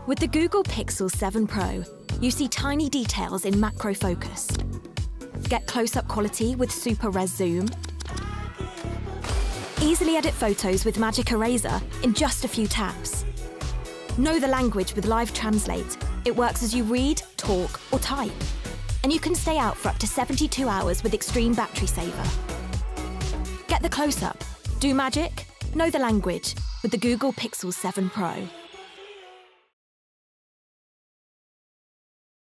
With the Google Pixel 7 Pro, you see tiny details in macro focus. Get close-up quality with super res zoom. Easily edit photos with Magic Eraser in just a few taps. Know the language with Live Translate. It works as you read, talk, or type. And you can stay out for up to 72 hours with extreme battery saver. Get the close-up, do magic, know the language with the Google Pixel 7 Pro.